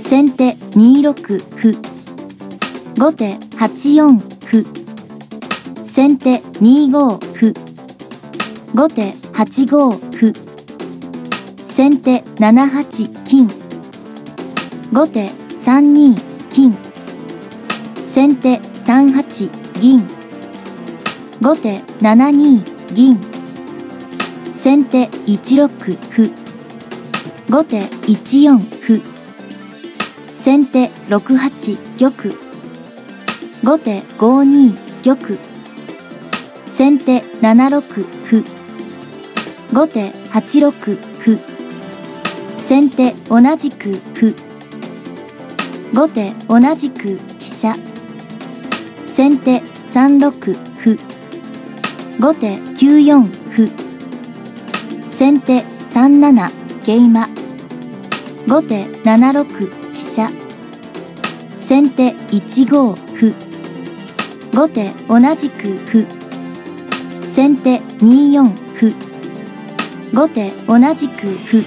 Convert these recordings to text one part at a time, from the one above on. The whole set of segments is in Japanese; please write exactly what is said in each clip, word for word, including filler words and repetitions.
先手にろく歩。後手はちよん歩。先手にご歩。後手はちご歩。先手ななはち金。後手さんに金。先手さんはち銀。後手ななに銀。先手いちろく歩。後手いちよん歩。先手ろくはち玉。後手ごに玉。先手ななろく歩。後手はちろく歩。先手同じく歩。後手同じく飛車。先手さんろく歩。後手きゅうよん歩。先手さんなな桂馬。後手ななろく飛車。先手いちご歩。後手同じく歩。先手によん歩。後手同じく歩。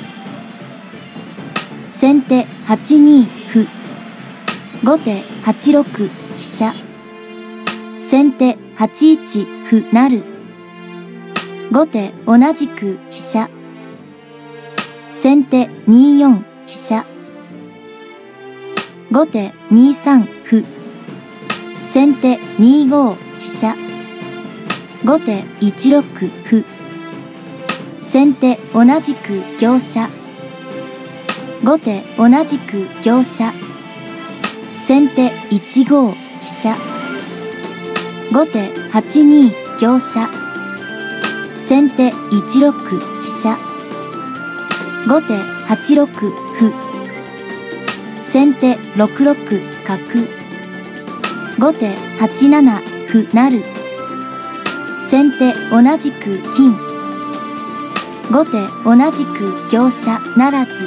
先手はちに歩。後手はちろく飛車。先手はちいち歩成。後手同じく飛車。先手によん飛車。後手にさん歩。先手にご飛車。後手いちろく歩。先手同じく香車。後手同じく香車。先手いちご飛車。後手はちに香車。先手いちろく飛車。後手はちろく歩。先手ろくろく角。後手はちなな歩成。先手同じく金。後手同じく香車ならず。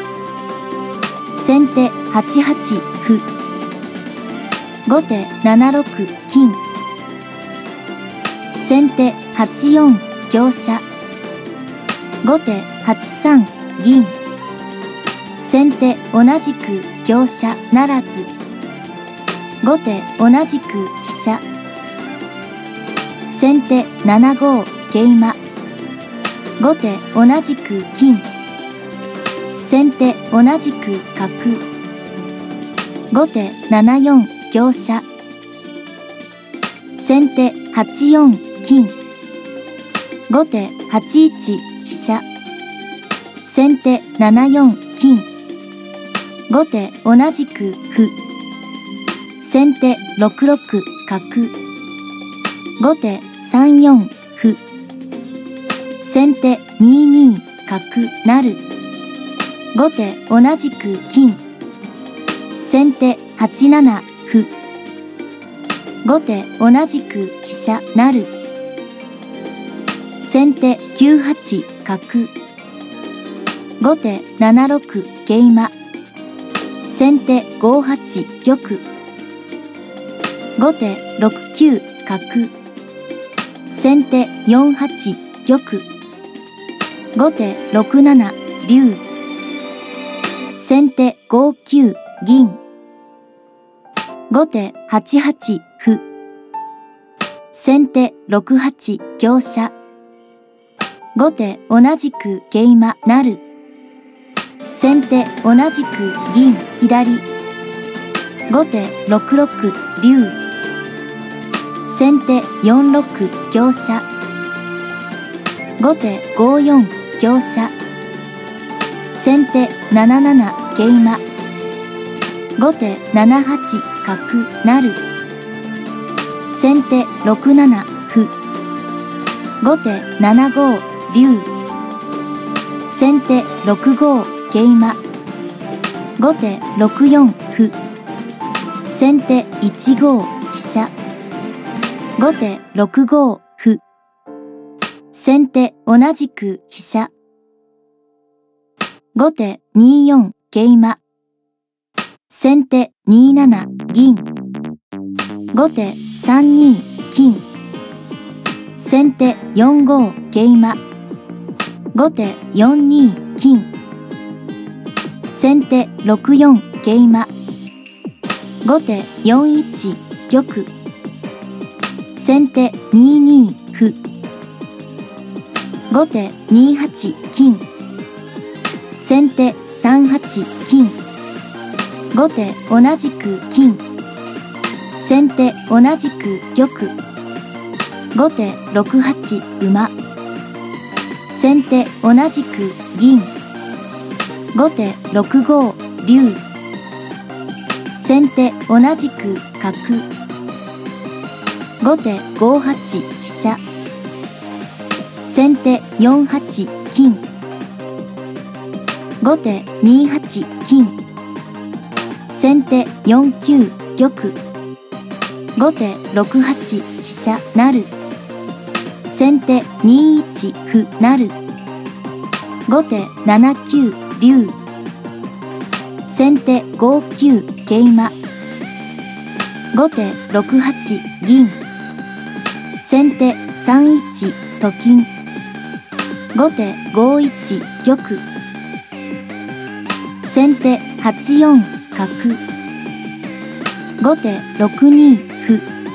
先手はちはち歩。後手ななろく金。先手はちよん香車。後手はちさん銀。先手同じく香車ならず。後手同じく飛車。先手ななご桂馬。後手同じく金。先手同じく角。後手ななよん香車。先手はちよん金。後手はちいち飛車。先手ななよん金。後手同じく歩。先手ろくろく角。後手さんよん歩。先手にに角成。後手同じく金。先手はちなな歩。後手同じく飛車成。先手きゅうはち角。後手ななろく桂馬。先手ごはち玉。後手ろくきゅう角。先手よんはち玉。後手ろくなな竜。先手ごきゅう銀。後手はちはち歩。先手ろくはち香車。後手同じく桂馬成。先手同じく銀左。後手ろくろく竜。先手よんろく香車。後手ごよん香車。先手なななな桂馬。後手ななはち角成。先手ろくなな歩。後手ななご竜。先手ろくご桂馬。後手ろくよん歩。先手いちご飛車。後手ろくご歩。先手同じく飛車。後手によん桂馬。先手になな銀。後手さんに金。先手よんご桂馬。後手よんに金。先手ろくよん桂馬。後手よんいち玉。先手に二歩。後手に八金。先手さん八金。後手同じく金。先手同じく玉。後手ろく八馬。先手同じく銀。後手ろく五竜。先手同じく角。後手ご八飛車。先手よん八金。後手に八金。先手よん九玉。後手ろく八飛車成。先手に一歩成。後手なな九竜。先手ご九桂馬。後手ろく八銀。先手さん一と金。後手ご一玉。先手はち四角。後手ろく二歩。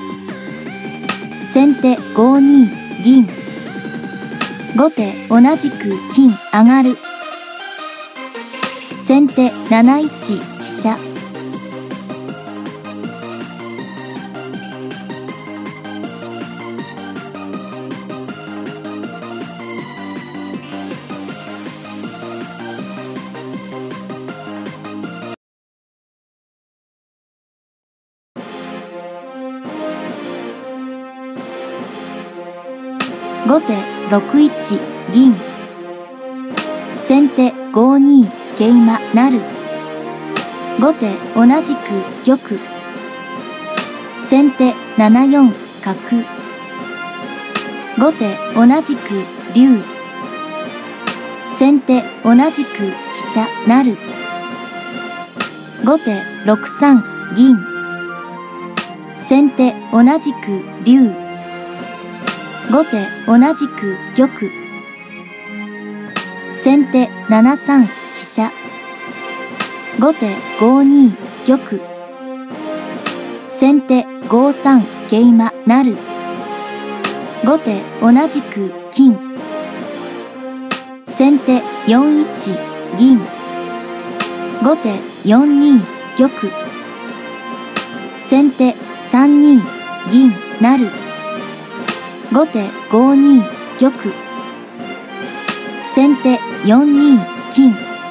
先手ご二銀。後手同じく金上がる。先手なな一飛車。後手ろく一銀。先手ご二桂馬成。後手同じく玉。先手なな四角。後手同じく竜。先手同じく飛車成。後手ろく三銀。先手同じく竜。後手同じく玉。先手なな三飛車。後手ご二玉。先手ご三桂馬成。後手同じく金。先手よん一銀。後手よん二玉。先手さん二銀成。後手ご二玉。先手よん二金。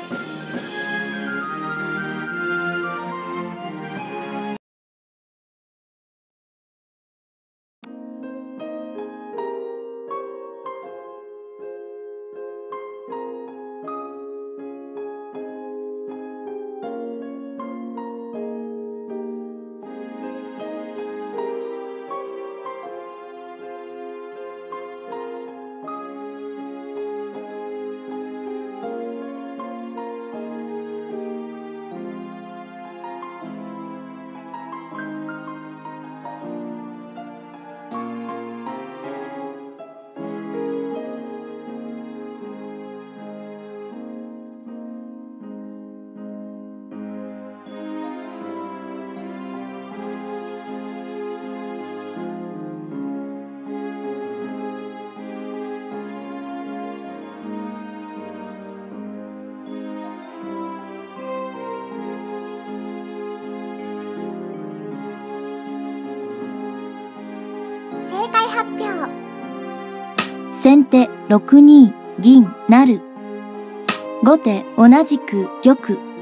正解発表。 先手ろく二銀成。後手同じく玉。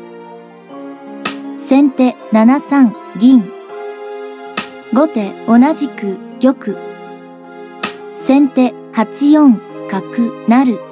先手なな三銀。後手同じく玉。先手はち四角成。